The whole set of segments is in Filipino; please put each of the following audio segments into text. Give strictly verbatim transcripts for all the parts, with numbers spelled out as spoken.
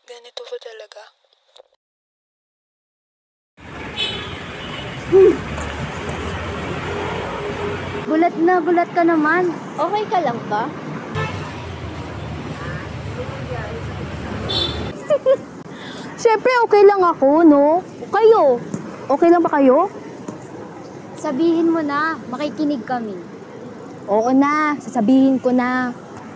Ganito ba talaga? Gulat na gulat ka naman. Okay ka lang ba? Siyempre, okay lang ako, no? Kayo, okay lang ba kayo? Sabihin mo na, makikinig kami. Oo na, sasabihin ko na.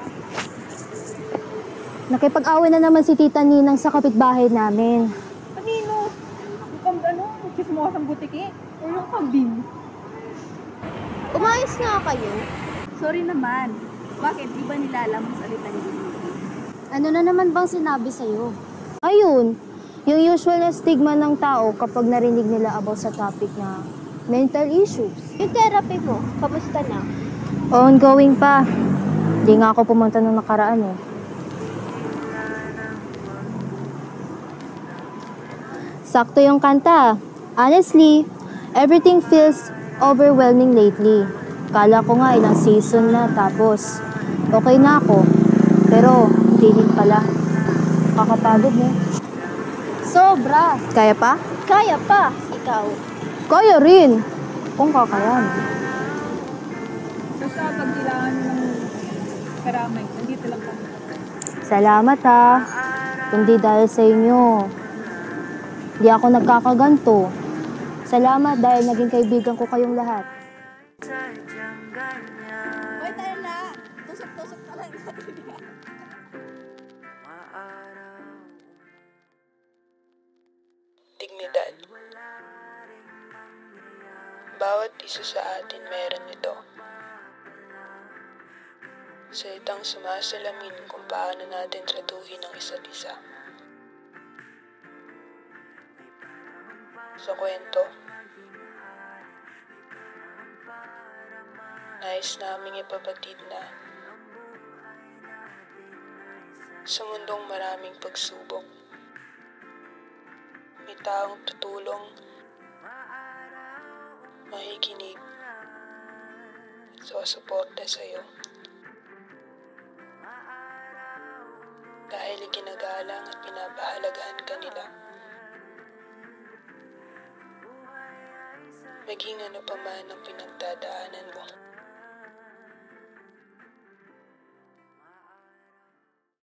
Nakipag-away na naman si Tita Ninang sa kapitbahay namin. Kanino? Yung ano, chismosang butiki? O yung kambing? Umayos nga kayo. Sorry naman. Bakit? Di ba nila alam ang salita niyo? Ano na naman bang sinabi sa'yo? Ayun, yung usual na stigma ng tao kapag narinig nila about sa topic na mental issues. Yung therapy mo, kamusta na? Ongoing pa. Di nga ako pumunta nung nakaraan eh. Sakto yung kanta. Honestly, everything feels overwhelming lately. Kala ko nga ilang season na tapos okay na ako. Pero hindi din pala. Kakapagod mo. Sobra. Kaya pa? Kaya pa. Ikaw. Kaya rin. Kung kakayan. Basta pag kailangan nyo ng karamay, nandito lang kami. Salamat ha. Kundi dahil sa inyo, di ako nagkakaganto. Salamat dahil naging kaibigan ko kayong lahat. Hoy, tayo na! Tusok-tusok ka lang natin. Dignidad. Bawat isa sa atin meron ito. Salitang sumasalamin kung paano natin tratuhin ang isa't isa. Sa kwento, nais naming ipapatid na sa mundong maraming pagsubok, may taong tutulong, makikinig, at susuporta sa'yo. Dahil iginagalang at pinapahalagahan ka nila. Maging ano pa man ang pinagdadaanan mo.